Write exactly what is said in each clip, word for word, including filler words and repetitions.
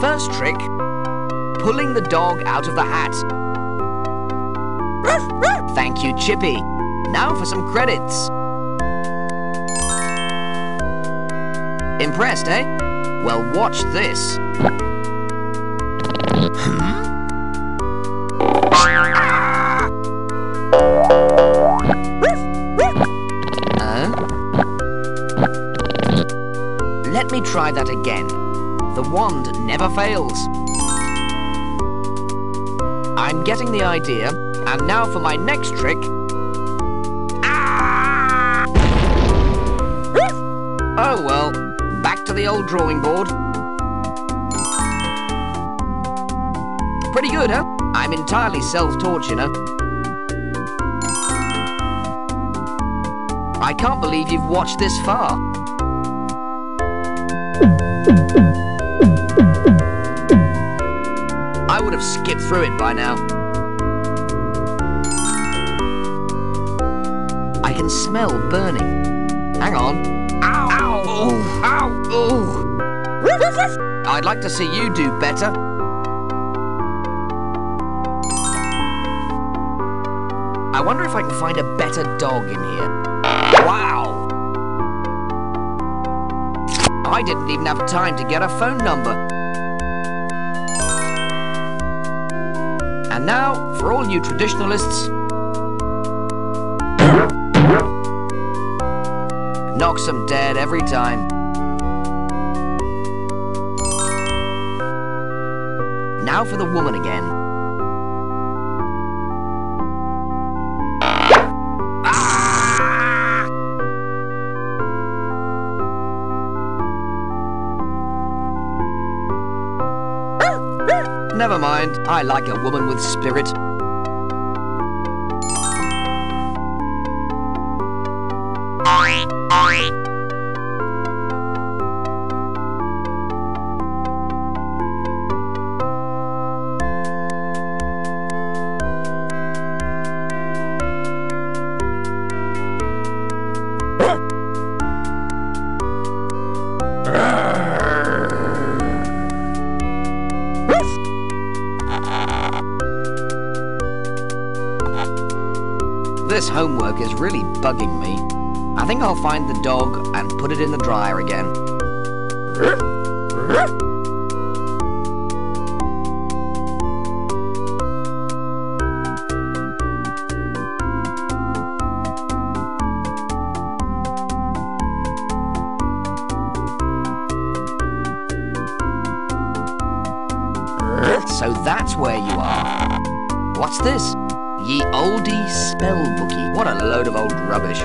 first trick, pulling the dog out of the hat. Thank you, Chippy. Now for some credits. Impressed, eh? Well, watch this. Hmm? Uh? Let me try that again. The wand never fails. I'm getting the idea, and now for my next trick. Ah! Oh well, back to the old drawing board. Pretty good, huh? I'm entirely self-taught, you know. I can't believe you've watched this far. I would have skipped through it by now. I can smell burning. Hang on. Ow! Ow! Oh, ow! Oh! I'd like to see you do better. I wonder if I can find a better dog in here. Wow! I didn't even have time to get a phone number. And now, for all you traditionalists, knocks them dead every time. Now for the woman again. Ah! Never mind, I like a woman with spirit. This homework is really bugging me. I think I'll find the dog and put it in the dryer again. So that's where you are. What's this? Ye oldie spell bookie. What a load of old rubbish.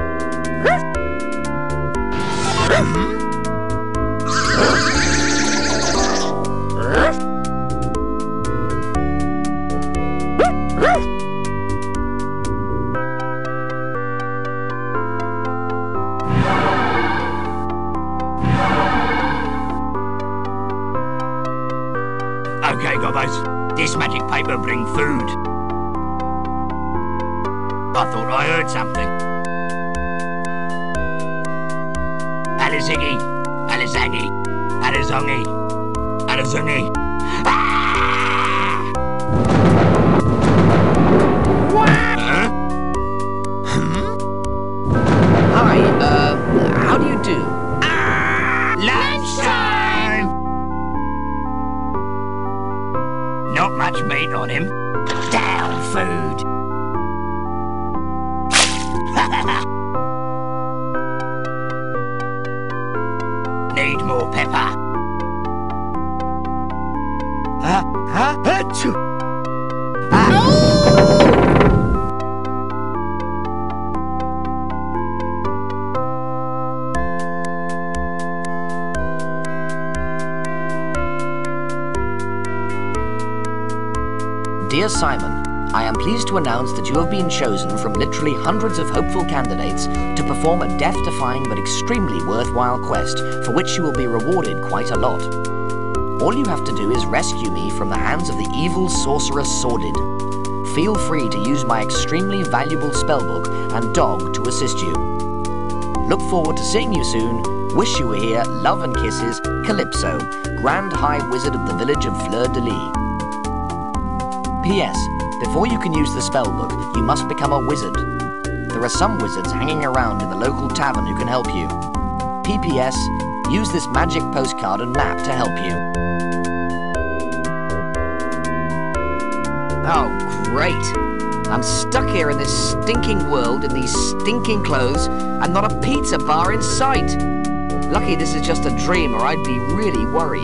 Okay, gobbos. This magic paper bring food. I thought I heard something. Aliziggy, Alizaggy, Alizongy, Alizungy. Ah! What? Huh? Hmm? Hi, uh, how do you do? Ah! Lunchtime! Not much meat on him. Down food. Need more pepper. Huh? Huh? Achoo! Ah. Dear Simon, I am pleased to announce that you have been chosen from literally hundreds of hopeful candidates to perform a death-defying but extremely worthwhile quest for which you will be rewarded quite a lot. All you have to do is rescue me from the hands of the evil Sorcerer Sordid. Feel free to use my extremely valuable spellbook and dog to assist you. Look forward to seeing you soon. Wish you were here, love and kisses, Calypso, Grand High Wizard of the village of Fleur-de-Lis. P S. Before you can use the spellbook, you must become a wizard. There are some wizards hanging around in the local tavern who can help you. P P S. Use this magic postcard and map to help you. Oh, great! I'm stuck here in this stinking world in these stinking clothes and not a pizza bar in sight. Lucky this is just a dream or I'd be really worried.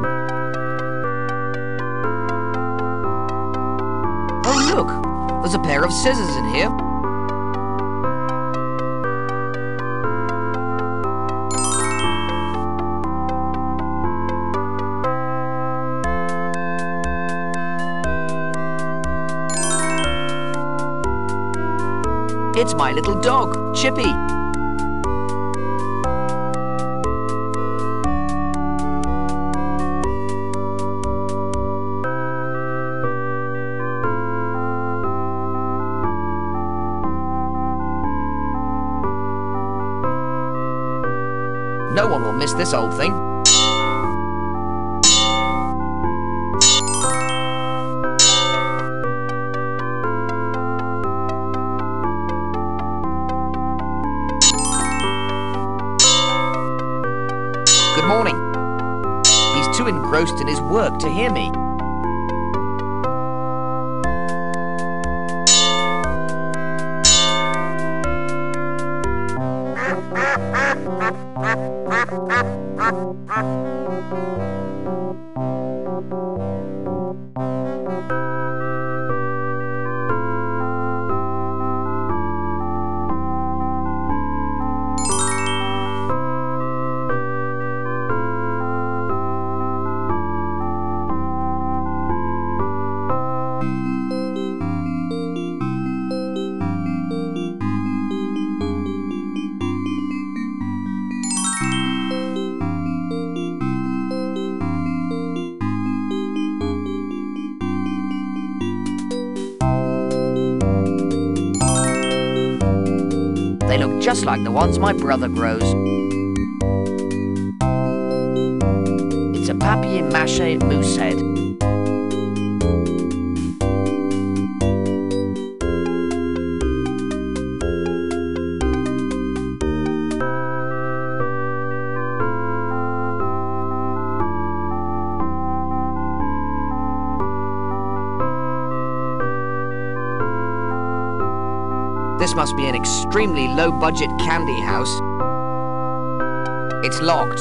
Oh look, there's a pair of scissors in here. It's my little dog, Chippy. No one will miss this old thing. Good morning. He's too engrossed in his work to hear me. They look just like the ones my brother grows. It's a papier-mâché moose head. This must be an extremely low-budget candy house. It's locked.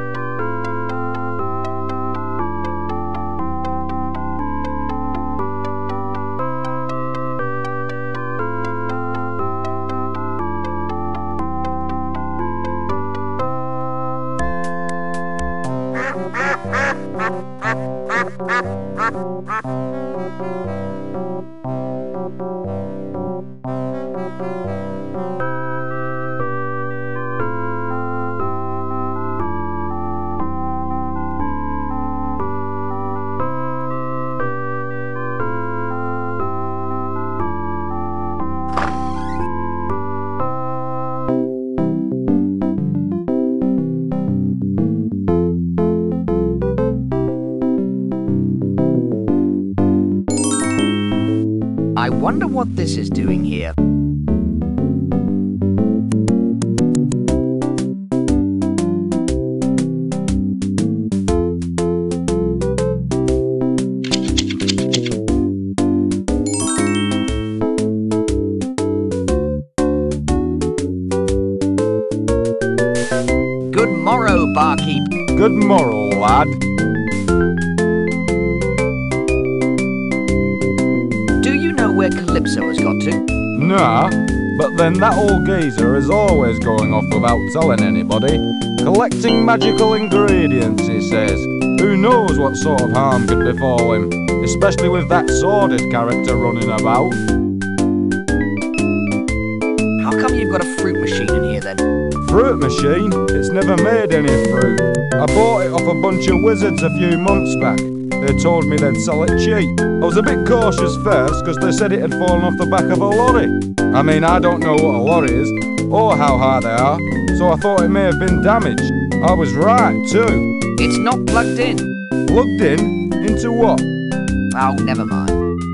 I wonder what this is doing here. Good morrow, barkeep. Good morrow, lad. Where Calypso has got to? Nah, but then that old geezer is always going off without telling anybody. Collecting magical ingredients, he says. Who knows what sort of harm could befall him, especially with that sordid character running about. How come you've got a fruit machine in here then? Fruit machine? It's never made any fruit. I bought it off a bunch of wizards a few months back. They told me they'd sell it cheap. I was a bit cautious first because they said it had fallen off the back of a lorry. I mean, I don't know what a lorry is or how high they are, so I thought it may have been damaged. I was right too. It's not plugged in. Plugged in? Into what? Oh, never mind.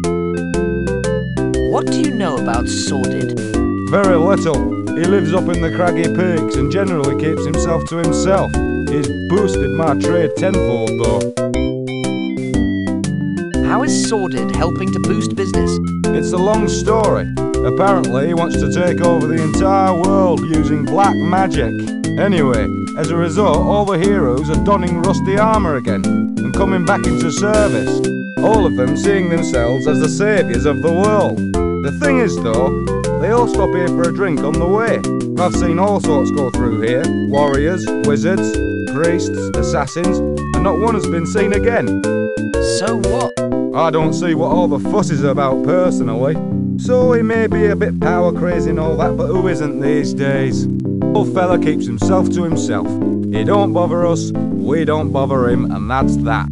What do you know about Sordid? Very little. He lives up in the craggy peaks and generally keeps himself to himself. He's boosted my trade tenfold though. How is Sordid helping to boost business? It's a long story. Apparently he wants to take over the entire world using black magic. Anyway, as a result, all the heroes are donning rusty armour again and coming back into service. All of them seeing themselves as the saviours of the world. The thing is though, they all stop here for a drink on the way. I've seen all sorts go through here. Warriors, wizards, priests, assassins, and not one has been seen again. So what? I don't see what all the fuss is about personally. So he may be a bit power crazy and all that, but who isn't these days? Old fella keeps himself to himself. He don't bother us, we don't bother him, and that's that.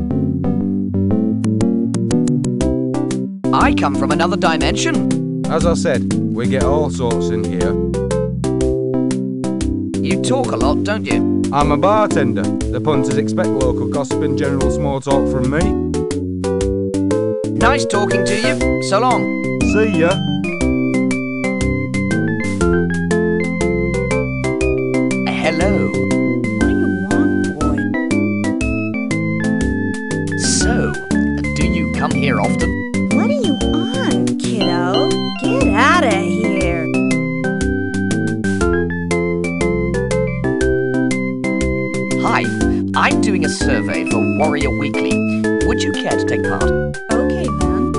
I come from another dimension. As I said, we get all sorts in here. You talk a lot, don't you? I'm a bartender. The punters expect local gossip and general small talk from me. Nice talking to you. So long. See ya. Hello. What do you want, boy? So, do you come here often? What are you on, kiddo? Get out of here. Hi, I'm doing a survey for Warrior Weekly. Would you care to take part? Okay, then.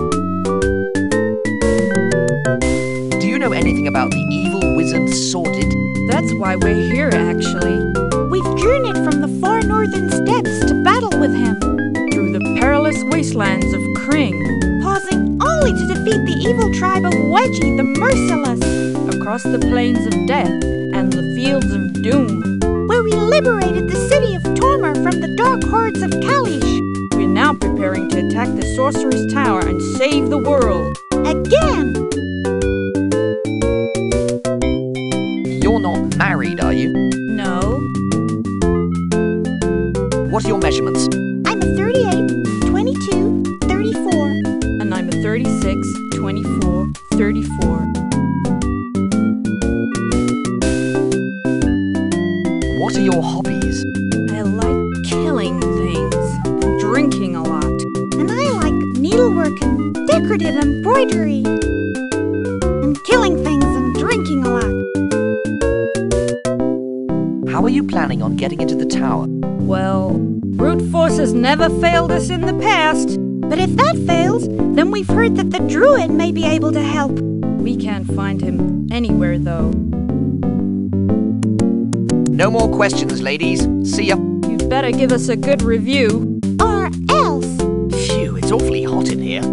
Do you know anything about the evil wizard Sordid? That's why we're here, actually. We've journeyed from the far northern steppes to battle with him. Through the perilous wastelands of Kring, pausing only to defeat the evil tribe of Wedgie the Merciless. Across the plains of death and the fields of doom, where we liberated the city of Tormar from the dark hordes of Kalish. We're now preparing to attack the Sorcerer's Tower and save the world. Again! You're not married, are you? No. What are your measurements? I'm a thirty-eight, twenty-two, thirty-four. And I'm a thirty-six, twenty-four, thirty-four. What are your hobbies? I like killing things, and drinking a lot. And I like needlework and decorative embroidery. And killing things and drinking a lot. How are you planning on getting into the tower? Well, brute force has never failed us in the past. But if that fails, then we've heard that the druid may be able to help. We can't find him anywhere, though. No more questions, ladies. See ya. You'd better give us a good review. Or else. Phew, it's awfully hot in here.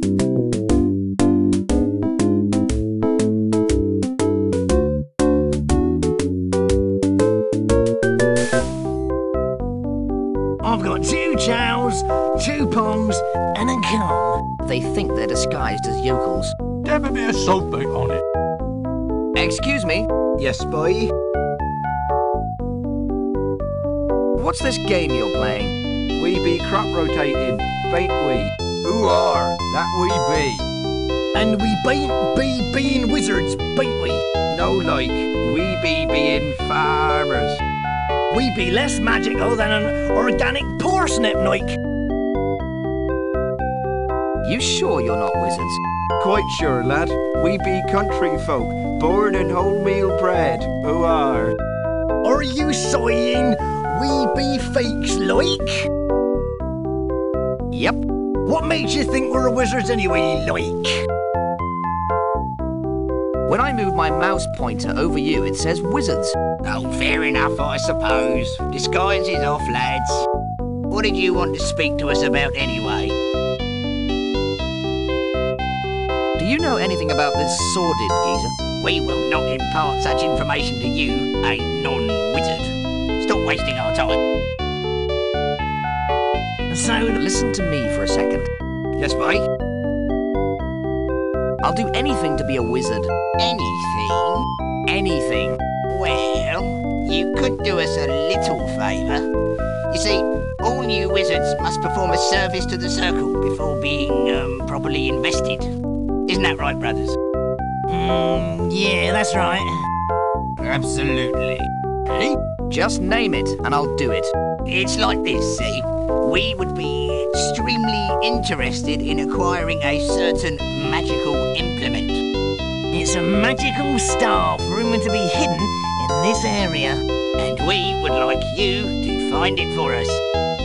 I've got two chows, two pongs, and a gun. They think they're disguised as yokels. Dab a bit of saltpetre on it. Excuse me, Yes, boy? what's this game you're playing? We be crop rotating, bain't we? Who are? That we be. And we bain't be being wizards, bain't we? No like, we be being farmers. We be less magical than an organic parsnip, like. You sure you're not wizards? Quite sure, lad. We be country folk, born in wholemeal bread. Who are? Are you saying we be fakes, like? Yep. What makes you think we're wizards anyway, like? When I move my mouse pointer over you, it says wizards. Oh, fair enough, I suppose. Disguise is off, lads. What did you want to speak to us about anyway? Do you know anything about this Sordid geezer? We will not impart such information to you, a non-wizard. Stop wasting our time. So, listen to me for a second. Yes, mate? I'll do anything to be a wizard. Anything? Anything. Well, you could do us a little favour. You see, all new wizards must perform a service to the Circle before being um, properly invested. Isn't that right, brothers? Mm, yeah, that's right. Absolutely. Eh? Just name it, and I'll do it. It's like this, see? We would be extremely interested in acquiring a certain magical implement. It's a magical staff rumoured to be hidden in this area. And we would like you to find it for us.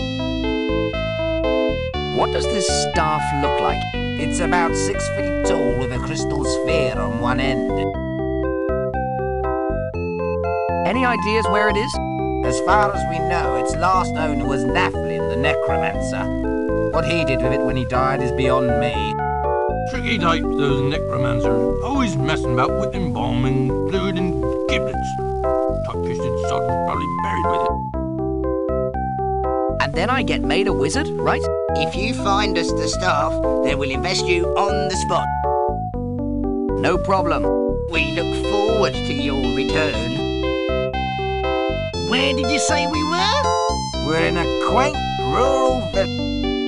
What does this staff look like? It's about six feet tall with a crystal sphere on one end. Any ideas where it is? As far as we know, its last owner was Naflin, the necromancer. What he did with it when he died is beyond me. Tricky types, those necromancers. Always messing about with embalming fluid and giblets. Top-fisted sod was probably buried with it. And then I get made a wizard, right? If you find us the staff, then we'll invest you on the spot. No problem. We look forward to your return. Where did you say we were? We're in a quaint rural village.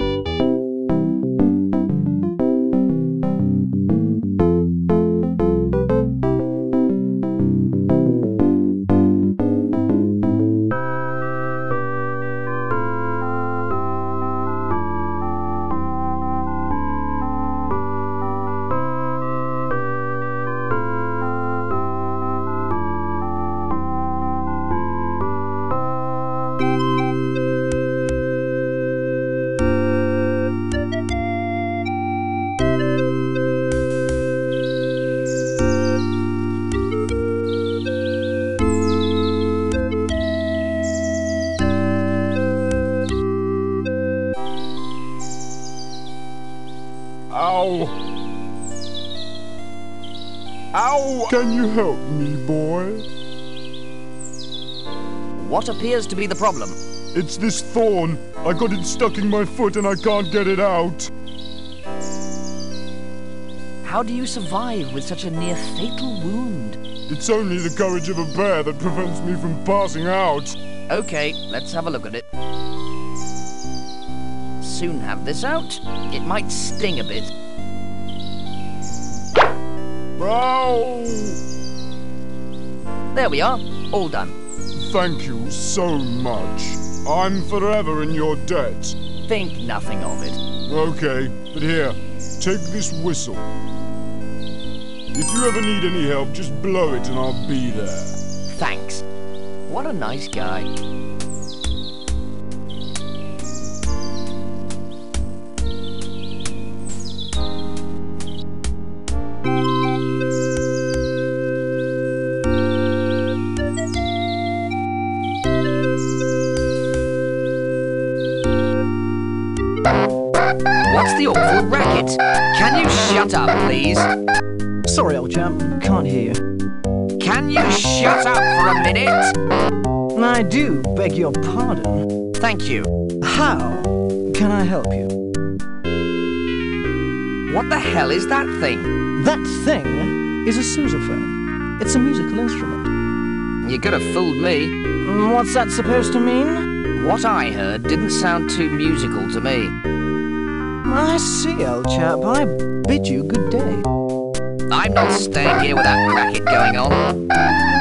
Ow! Ow! Can you help me, boy? What appears to be the problem? It's this thorn. I got it stuck in my foot and I can't get it out. How do you survive with such a near-fatal wound? It's only the courage of a bear that prevents me from passing out. Okay, let's have a look at it. Soon have this out. It might sting a bit. Ow! There we are. All done. Thank you so much. I'm forever in your debt. Think nothing of it. Okay, but here, take this whistle. If you ever need any help, just blow it and I'll be there. Thanks. What a nice guy. What's the awful racket? Can you shut up, please? Sorry, old chap. Can't hear you. Can you shut up for a minute? I do beg your pardon. Thank you. How can I help you? What the hell is that thing? That thing is a sousaphone. It's a musical instrument. You could have fooled me. What's that supposed to mean? What I heard didn't sound too musical to me. I see, old chap. I bid you good day. I'm not staying here with that racket going on.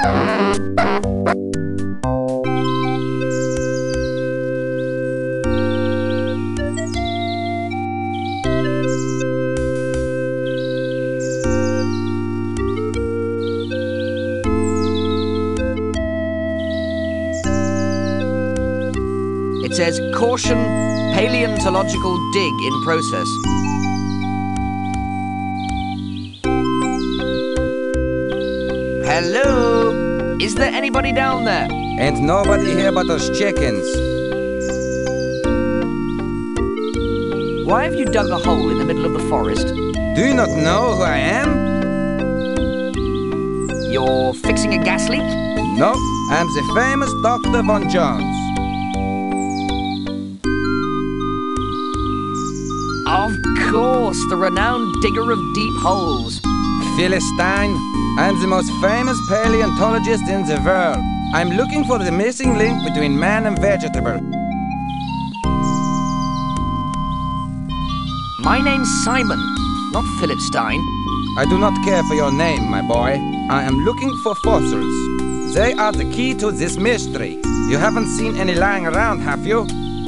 It says, caution, paleontological dig in process. Hello? Is there anybody down there? Ain't nobody here but us chickens. Why have you dug a hole in the middle of the forest? Do you not know who I am? You're fixing a gas leak? No, I'm the famous Doctor Von Jones. Of course, the renowned digger of deep holes. Philistine, I'm the most famous paleontologist in the world. I'm looking for the missing link between man and vegetable. My name's Simon, not Philip Stein. I do not care for your name, my boy. I am looking for fossils. They are the key to this mystery. You haven't seen any lying around, have you?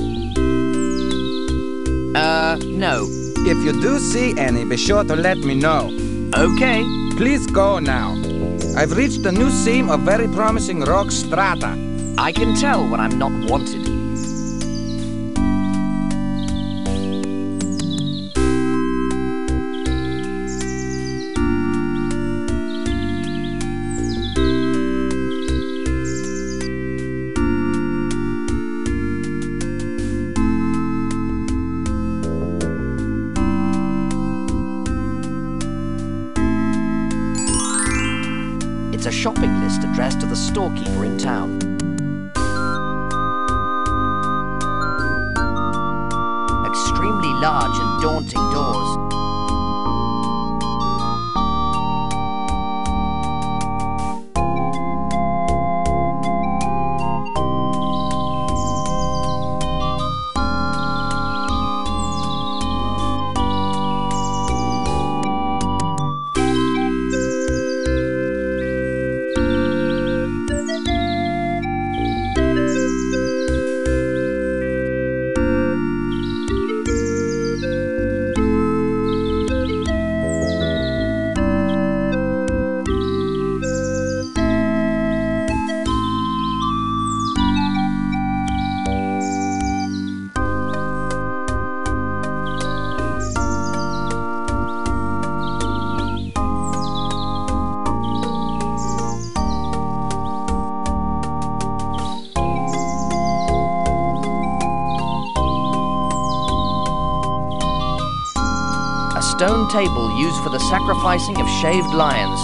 Uh, no. If you do see any, be sure to let me know. Okay. Please go now. I've reached a new seam of very promising rock strata. I can tell when I'm not wanted. It's a shopping list addressed to the storekeeper in town. Extremely large and daunting doors. A stone table used for the sacrificing of shaved lions.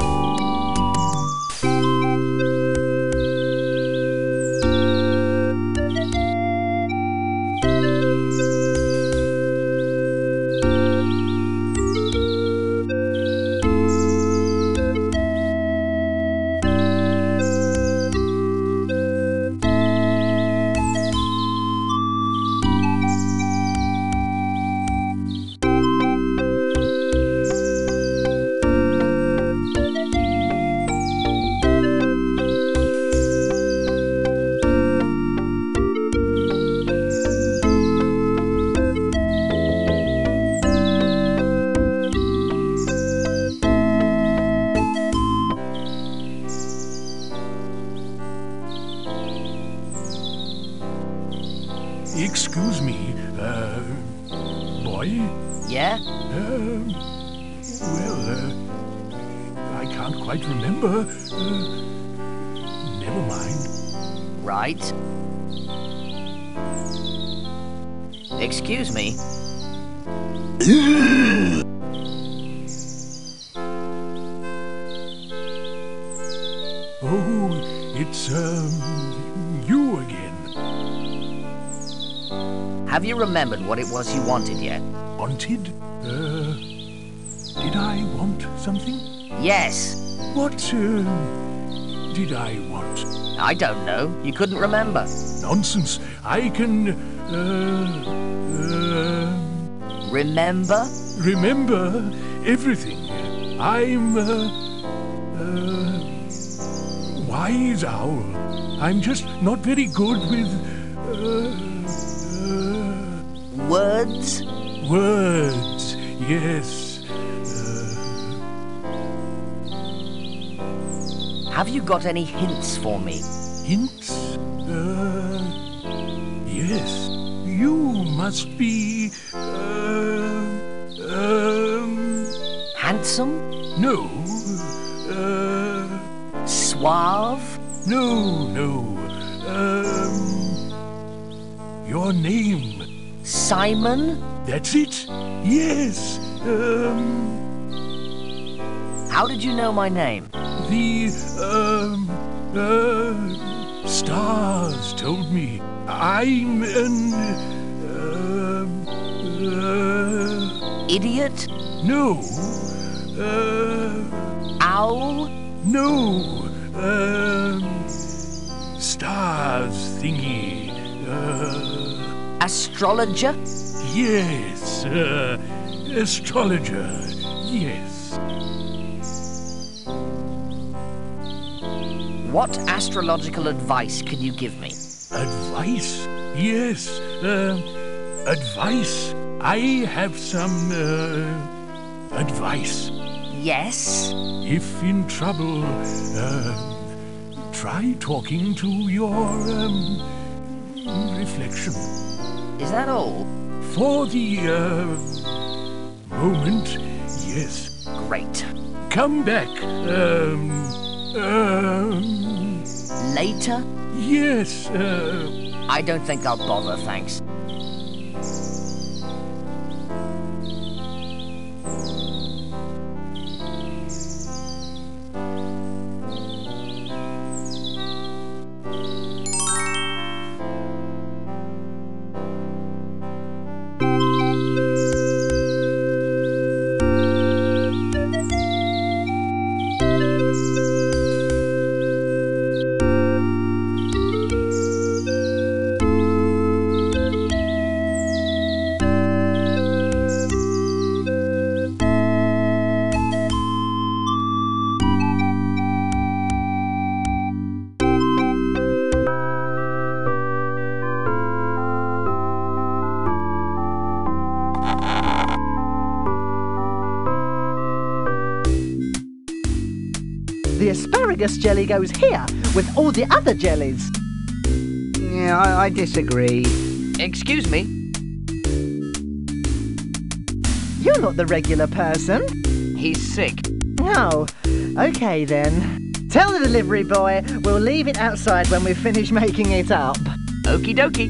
Excuse me, uh, boy? Yeah? Um, well, uh, I can't quite remember. Uh, never mind. Right. Excuse me. Oh, it's, um, you again. Have you remembered what it was you wanted yet? Wanted? Uh, did I want something? Yes. What, uh, did I want? I don't know. You couldn't remember. Nonsense. I can, uh, uh... Remember? Remember everything. I'm, uh, uh... wise owl. I'm just not very good with, uh... Words? Words, yes. Uh... Have you got any hints for me? Hints? Uh... Yes. You must be... Uh... Um... Handsome? No. Uh... Suave? No, no. Um... Your name. Simon? That's it. Yes. Um... How did you know my name? The, um... Uh... stars told me. I'm an... Um... Uh... Idiot? No. Uh... Owl? No. Um... Stars thingy. Uh... Astrologer? Yes. Uh... Astrologer. Yes. What astrological advice can you give me? Advice? Yes. Uh... Advice? I have some, uh... advice. Yes? If in trouble, uh... try talking to your, um... reflection. Is that all? For the, uh... moment, yes. Great. Come back, um... um... Later? Yes, uh... I don't think I'll bother, thanks. The asparagus jelly goes here with all the other jellies. Yeah, I, I disagree. Excuse me? You're not the regular person. He's sick. No. Okay then. Tell the delivery boy we'll leave it outside when we finish making it up. Okie dokie.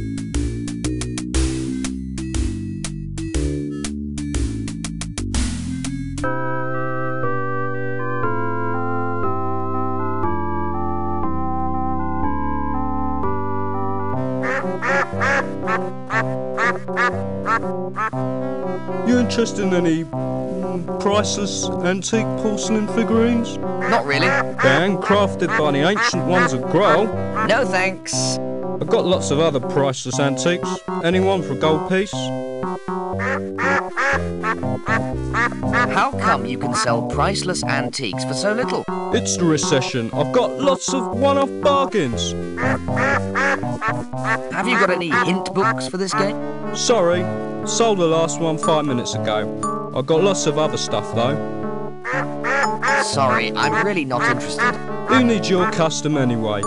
You interested in any mm, priceless antique porcelain figurines? Not really. They're handcrafted by the ancient ones of Grail. No thanks. I've got lots of other priceless antiques. Anyone for a gold piece? How come you can sell priceless antiques for so little? It's the recession. I've got lots of one-off bargains. Have you got any hint books for this game? Sorry, sold the last one five minutes ago. I've got lots of other stuff though. Sorry, I'm really not interested. Who needs your custom anyway?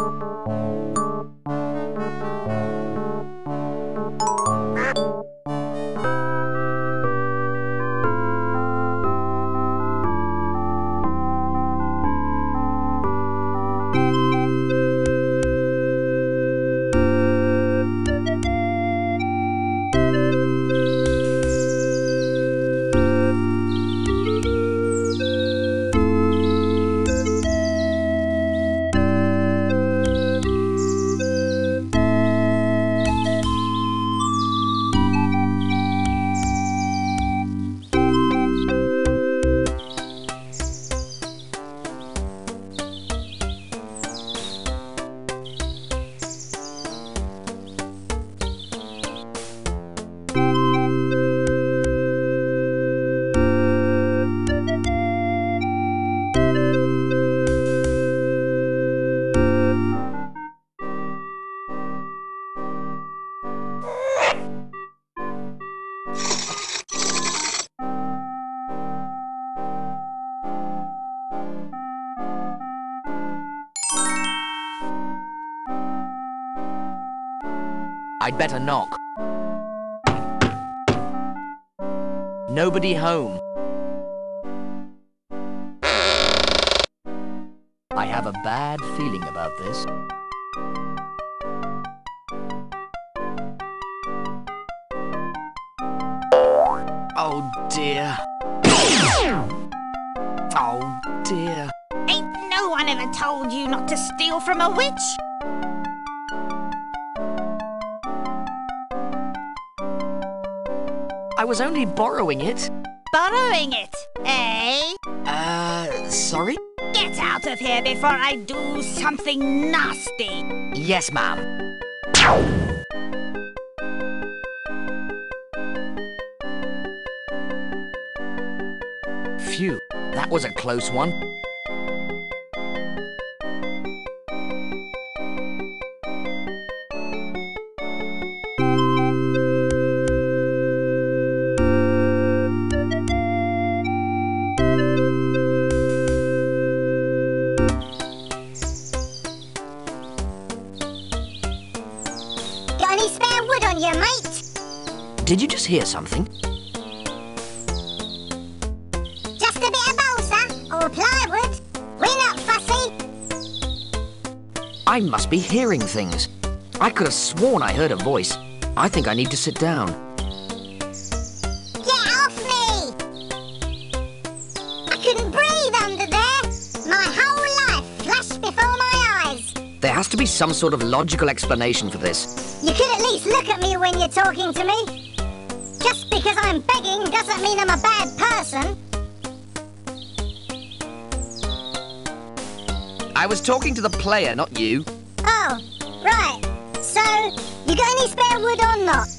I'd better knock. Nobody home. I have a bad feeling about this. Oh dear. Oh dear. Ain't no one ever told you not to steal from a witch? I was only borrowing it. borrowing it, eh? Uh, sorry? Get out of here before I do something nasty. Yes, ma'am. Phew, that was a close one. Got any spare wood on you, mate? Did you just hear something? Just a bit of balsa or plywood. We're not fussy. I must be hearing things. I could have sworn I heard a voice. I think I need to sit down. Get off me! I couldn't breathe under there. My whole life flashed before my eyes. There has to be some sort of logical explanation for this. You could at least look at me when you're talking to me. Just because I'm begging doesn't mean I'm a bad person. I was talking to the player, not you. Oh, right. So, you got any spare wood or not?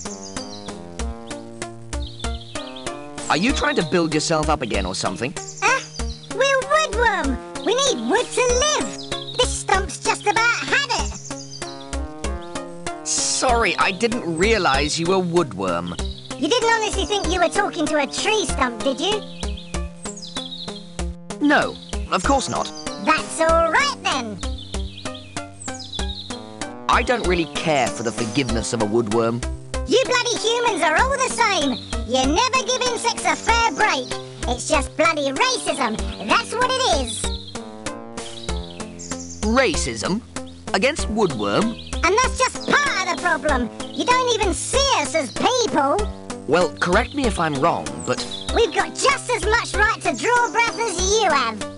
Are you trying to build yourself up again or something? Huh? We're woodworm. We need wood to live. This stump's just about had it. Sorry, I didn't realise you were woodworm. You didn't honestly think you were talking to a tree stump, did you? No, of course not. That's all right then. I don't really care for the forgiveness of a woodworm. You bloody humans are all the same. You never give insects a fair break. It's just bloody racism. That's what it is. Racism? Against woodworm? And that's just part of the problem. You don't even see us as people. Well, correct me if I'm wrong, but... We've got just as much right to draw breath as you have.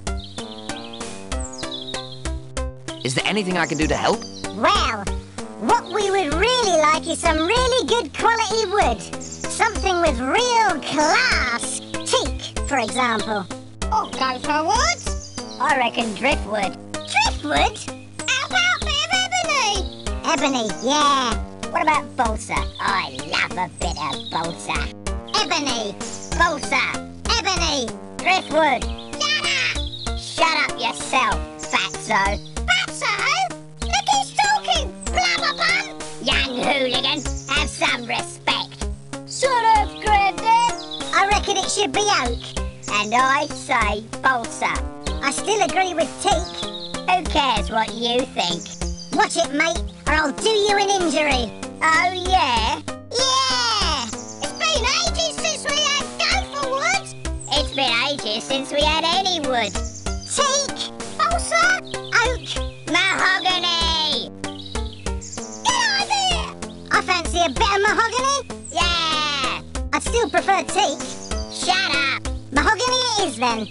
Is there anything I can do to help? Well, what we would really like is some really good quality wood. Something with real class. Teak, for example. Or go for wood? I reckon driftwood. Driftwood? How about a bit of ebony? Ebony, yeah. What about balsa? I love a bit of balsa. Ebony, balsa, ebony, driftwood. Shut up! Shut up yourself, fatso. Fatso? Look who's talking, blubberbum! Young hooligan, have some respect. Sort of, Grandad. I reckon it should be oak. And I say balsa. I still agree with teak. Who cares what you think? Watch it, mate, or I'll do you an injury. Oh, yeah? Yeah! It's been ages since we had go for wood. It's been ages since we had any wood. Teak, balsa, oak, mahogany. Good idea! I fancy a bit of mahogany. Yeah! I'd still prefer teak. Shut up. Mahogany it is, then.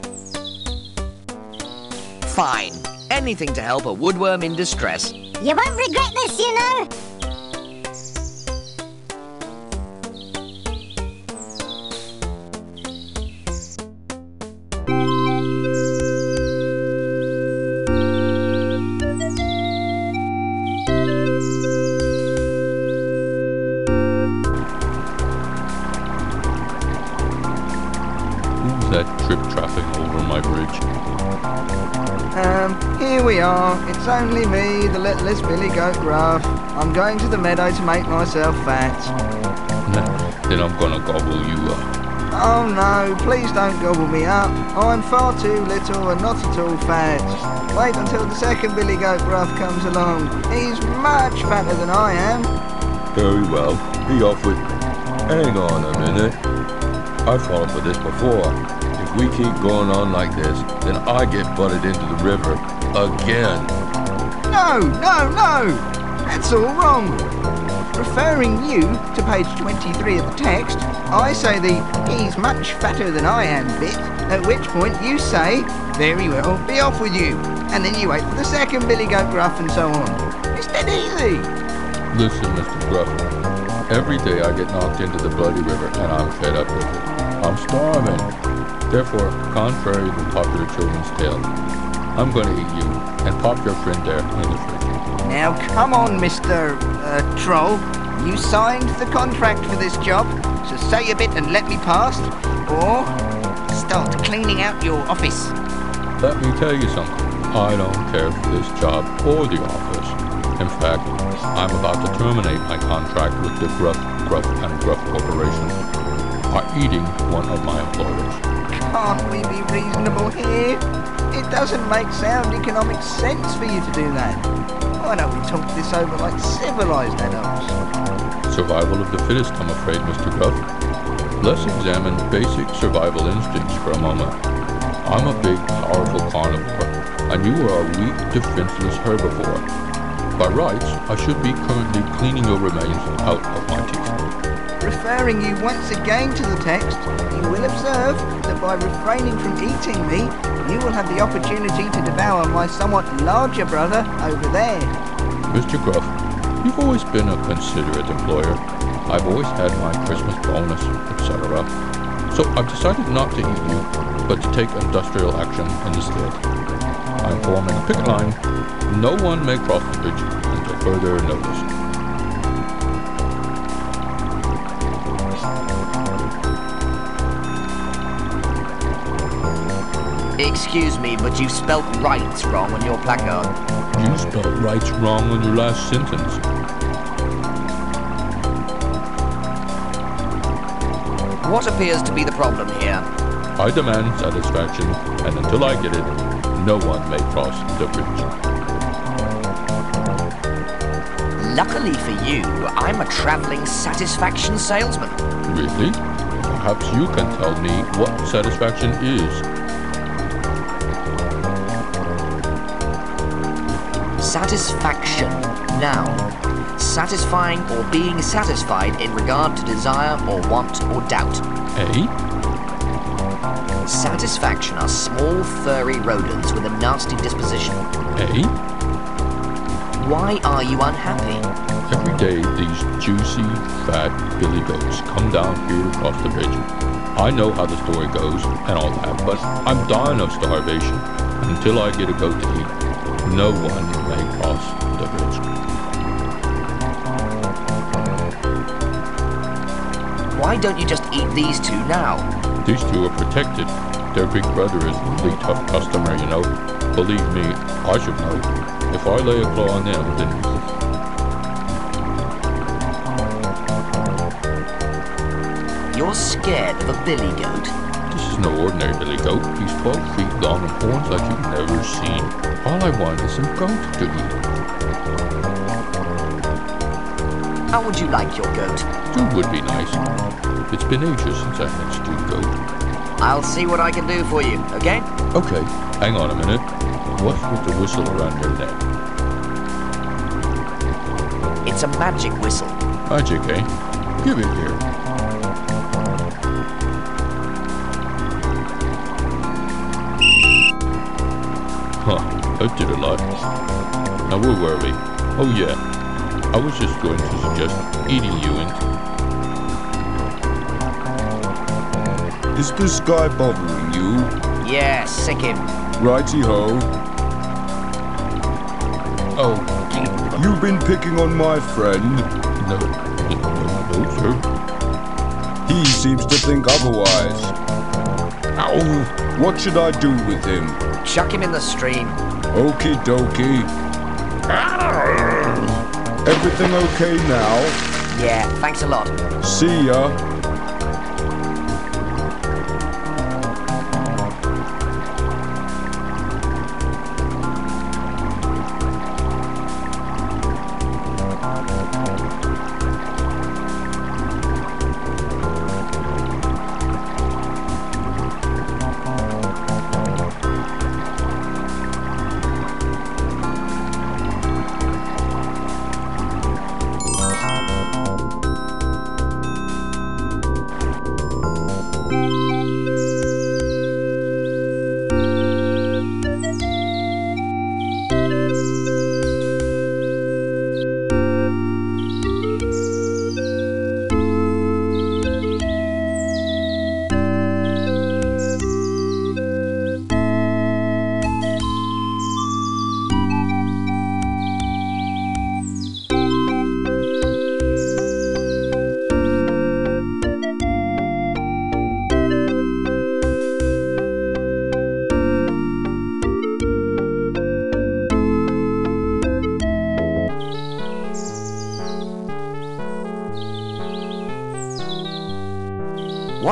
Fine. Anything to help a woodworm in distress. You won't regret this, you know. Who's that trip-trapping over my bridge? Um, here we are. It's only me, the littlest Billy Goat Gruff. I'm going to the meadow to make myself fat. Nah, then I'm gonna gobble you up. Oh no, please don't gobble me up. I'm far too little and not at all fat. Wait until the second Billy Goat Gruff comes along. He's much fatter than I am. Very well, be off with... Hang on a minute. I've fallen for this before. If we keep going on like this, then I get butted into the river again. No, no, no! That's all wrong. Referring you to page twenty-three of the text, I say the "he's much fatter than I am" bit, at which point you say, very well, be off with you. And then you wait for the second Billy Goat Gruff and so on. It's dead easy. Listen, Mister Gruff, Every day I get knocked into the bloody river and I'm fed up with it. I'm starving. Therefore, contrary to popular children's tale, I'm going to eat you and pop your friend there in the fridge. Now come on, Mister Uh, Troll. You signed the contract for this job, so say a bit and let me pass, or start cleaning out your office. Let me tell you something. I don't care for this job or the office. In fact, I'm about to terminate my contract with the Gruff, Gruff and Gruff Corporation by eating one of my employers. Can't we be reasonable here? It doesn't make sound economic sense for you to do that. Why don't we talk this over like civilized adults? Survival of the fittest, I'm afraid, Mister Gruff. Let's examine basic survival instincts for a moment. I'm a big, powerful carnivore, and you are a weak, defenseless herbivore. By rights, I should be currently cleaning your remains out of my teeth. Referring you once again to the text, you will observe that by refraining from eating me, you will have the opportunity to devour my somewhat larger brother over there. Mister Gruff, you've always been a considerate employer. I've always had my Christmas bonus, et cetera. So I've decided not to eat you, but to take industrial action instead. I'm forming a picket line. No one may cross the bridge until further notice. Excuse me, but you spelt rights wrong on your placard. You spelled rights wrong on your last sentence. What appears to be the problem here? I demand satisfaction, and until I get it, no one may cross the bridge. Luckily for you, I'm a traveling satisfaction salesman. Really? Perhaps you can tell me what satisfaction is. Satisfaction. Noun. Satisfying or being satisfied in regard to desire or want or doubt. Eh? Satisfaction are small, furry rodents with a nasty disposition. Eh? Why are you unhappy? Every day, these juicy, fat billy goats come down here across the bridge. I know how the story goes and all that, but I'm dying of starvation. Until I get a goat to eat, no one may cross the bridge. Why don't you just eat these two now? These two are protected. Their big brother is a really tough customer, you know. Believe me, I should know. If I lay a claw on them, then... You're scared of a billy goat? This is no ordinary billy goat. He's twelve feet long and horns like you've never seen. All I want is some goat to eat. How would you like your goat? Stew would be nice. It's been ages since I had stewed goat. I'll see what I can do for you, okay? Okay, hang on a minute. What's with the whistle around your neck? It's a magic whistle. Magic, eh? Give it here. Huh, that did a lot. Now where were we? Oh yeah, I was just going to suggest eating you and... Is this guy bothering you? Yeah, sick him. Righty-ho. Oh, you've been picking on my friend? No, no, no, sir. He seems to think otherwise. Ow! What should I do with him? Chuck him in the stream. Okie dokie. Everything okay now? Yeah, thanks a lot. See ya.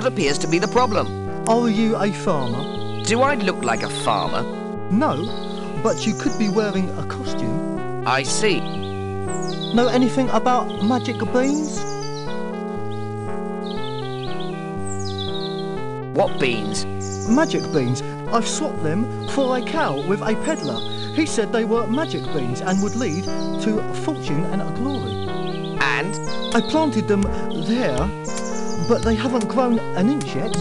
What appears to be the problem? Are you a farmer? Do I look like a farmer? No, but you could be wearing a costume. I see. Know anything about magic beans? What beans? Magic beans. I've swapped them for a cow with a peddler. He said they were magic beans and would lead to fortune and glory. And? I planted them there, but they haven't grown an inch yet.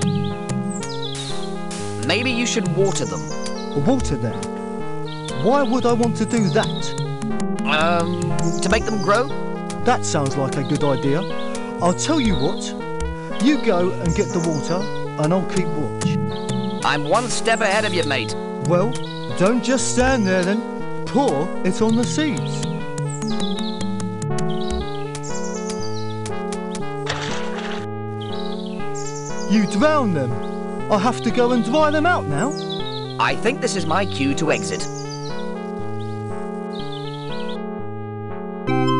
Maybe you should water them. Water them? Why would I want to do that? Um, to make them grow? That sounds like a good idea. I'll tell you what. You go and get the water, and I'll keep watch. I'm one step ahead of you, mate. Well, don't just stand there then. Pour it on the seeds. You drown them. I have to go and dry them out now. I think this is my cue to exit.